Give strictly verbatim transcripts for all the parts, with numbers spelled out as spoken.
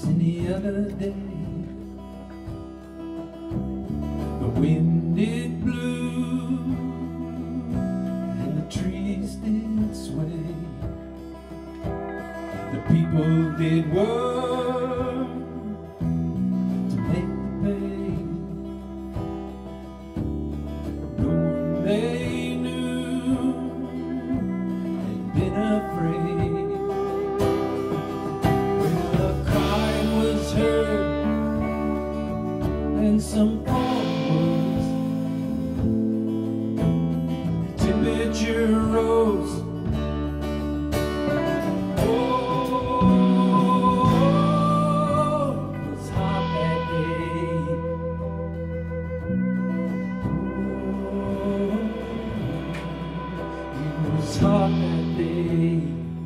as any other day. The wind it blew and the trees did sway. The people did work to make the pay. No one they knew had been afraid. When the cry was heard and some calm words, the temperature rose. Hot that day.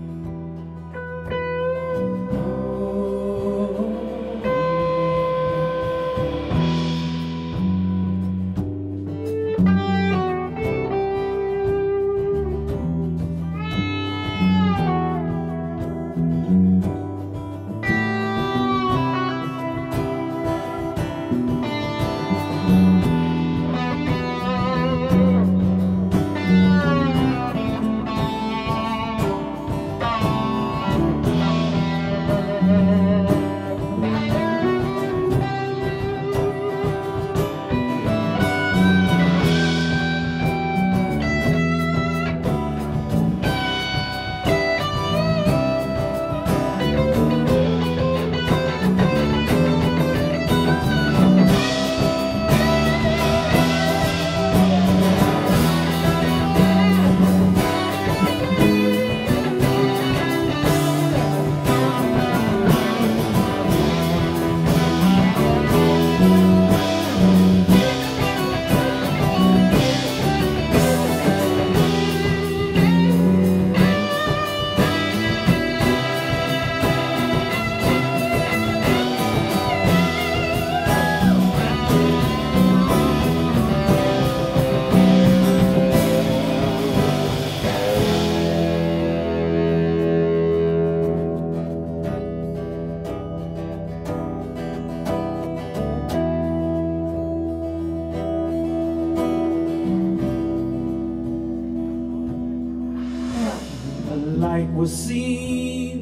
Light was seen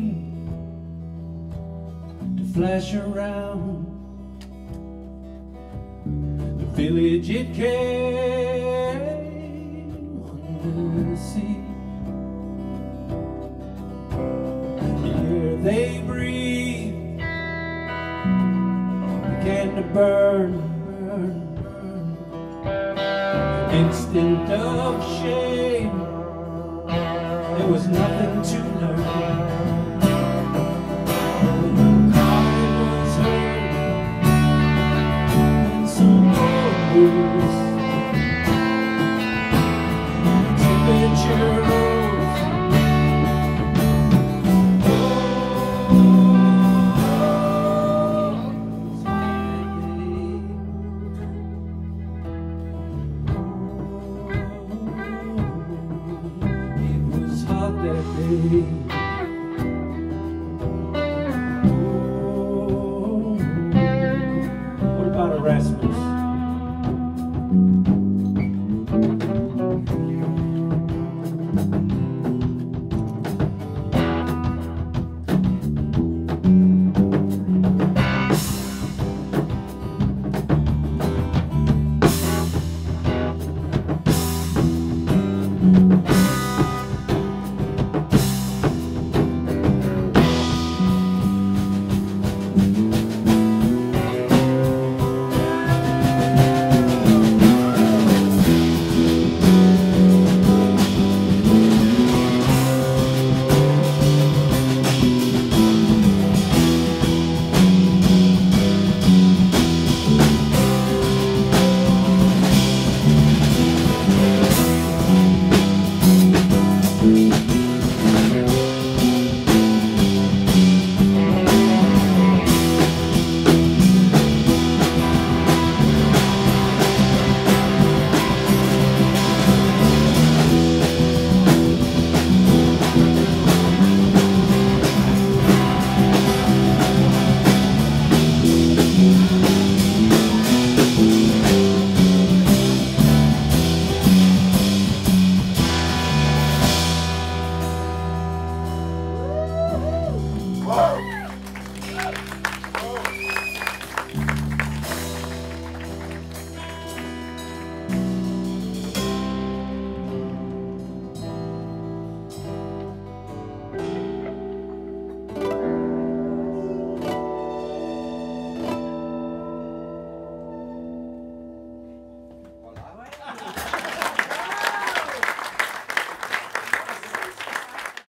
to flash around the village. It came under the sea. The air they breathed began to burn, burn, burn. Instant of shame. There was nothing to learn.